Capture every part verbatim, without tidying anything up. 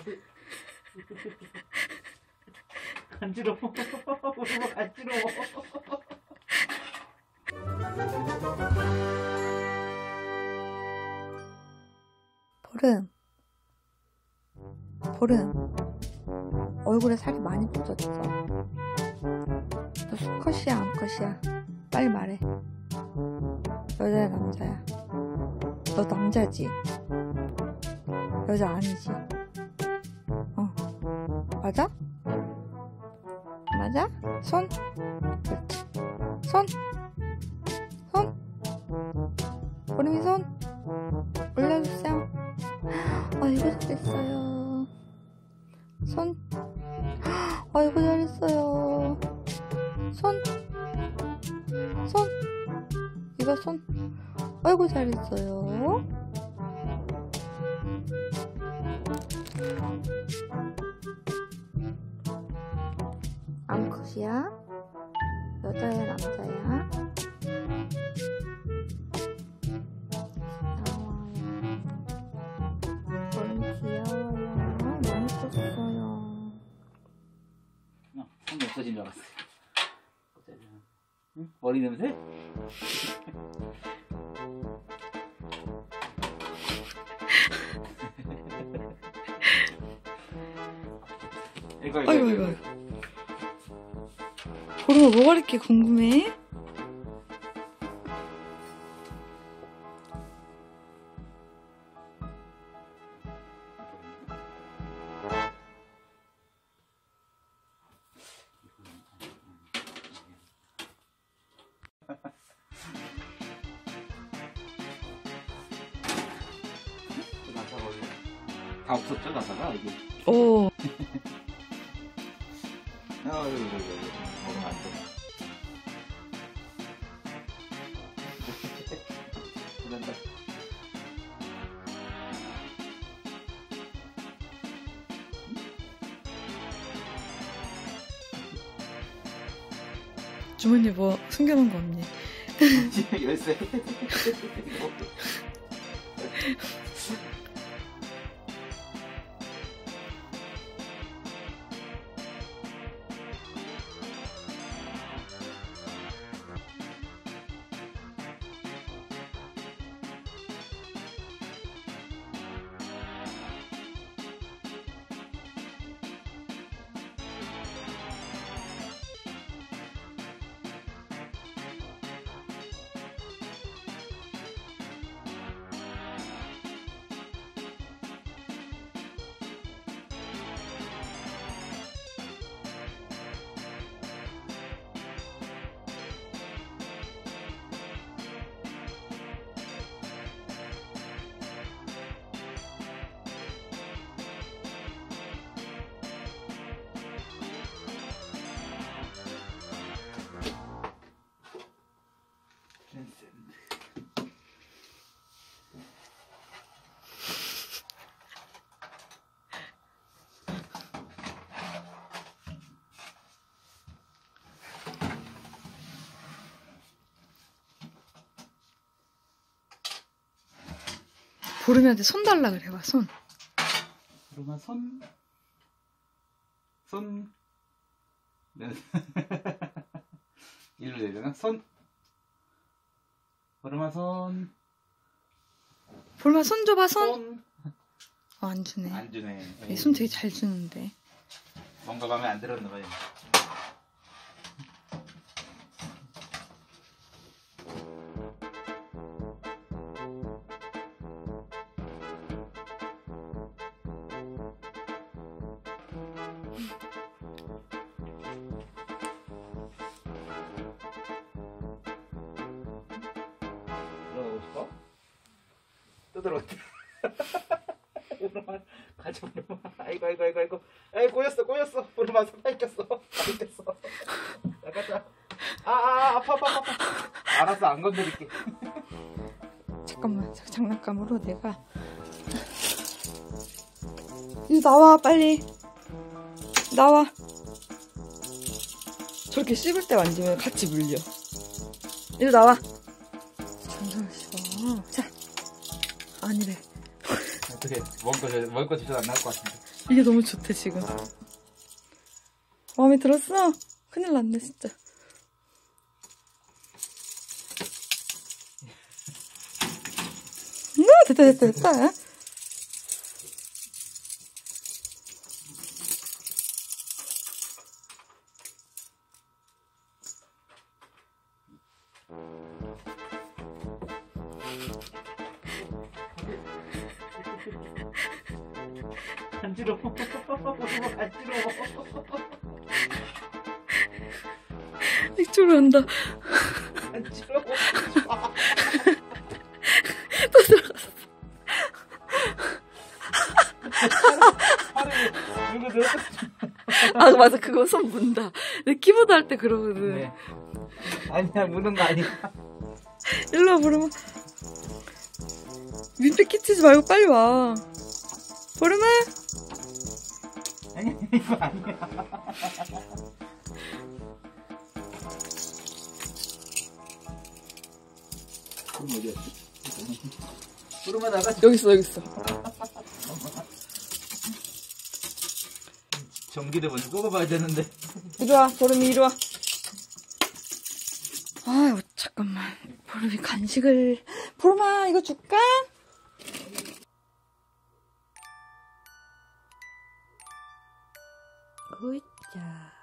간지러워. 간지러워. 보름, 보름, 얼굴에 살이 많이 붙었어. 너 수컷이야, 암컷이야? 빨리 말해. 여자야, 남자야? 너 남자지? 여자 아니지? 어, 맞아? 맞아? 손? 그렇지. 손? 손? 보름이 손? 올려주세요. 아이고 잘했어요. 손? 아이고 잘했어요. 손? 손? 이거 손? 아이고 잘했어요. 암컷이야? 여자야 남자야? 손이 없어진 줄 알았어요. 응? 머리 냄새? 이거 이거 아이고, 이거. 아이고. 보름아 뭐가 이렇게 궁금해? 다 없었죠, 나사가 이게. 오. 아, 이거 이거 이거 먹으면 안 돼. 그런다. 주머니에 뭐 숨겨놓은 거 없니? 열쇠. 보름이한테 손 달라 그래 봐. 손. 보름아 손. 손. 일로 내려나? 손. 보름아 손. 보름아 손 줘봐. 손. 손. 어, 안 주네. 안 주네. 에이, 손 되게 잘 주는데. 뭔가 마음에 안 들었나 봐요. 들어가고 싶어? 또 들어갔다. 보름아 가자 보름아. 아이고 아이고 아이고 아이고. 아이 꼬였어 꼬였어. 보름아 손 뺏겼어. 뺏겼어. 나가자. 아아 아파 아파 아파. 알았어 안 건드릴게. 잠깐만. 장난감으로 내가 이리 나와 빨리. 나와. 저렇게 씹을 때 만지면 같이 물려. 이리 나와. 장난을 씹어. 자. 아니래. 어떻게 먹을 거 먹을 거 주셔도 안 나올 것 같은데. 이게 너무 좋대 지금. 마음에 들었어? 큰일 났네 진짜. 음, 됐다 됐다 됐다. 간지러워. 간지러워. 이쪽으로 한다. 간지러워. 또 들어갔어. 팔을 누구 넣었어? 아 맞아 그거 손 문다. 내 키보드 할 때 그러거든. 네. 아니야 무는 거 아니야. 일로 와 보름아. 민폐 끼치지 말고 빨리 와. 보름아. 아니야 이거 아니야. 그럼 어디였지? 부르마 나가. 여기 있어 여기 있어. 전기를 먼저 꼽아봐야 되는데. 이리 와 보름이 이리 와. 아유 잠깐만. 보름이 간식을. 보름아 이거 줄까? 굿자.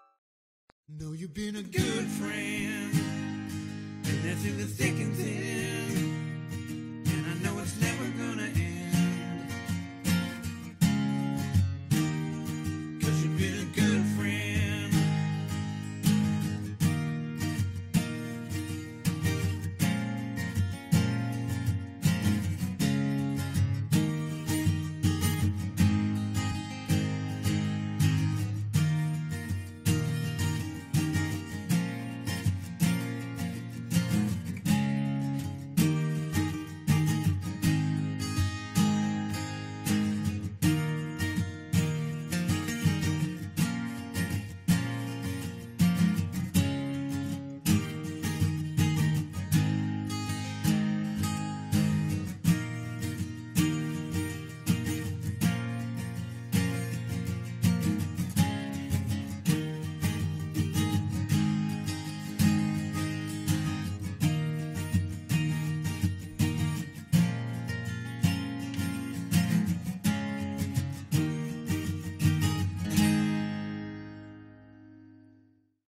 Know you've been a good friend, and that's in the thick and thin.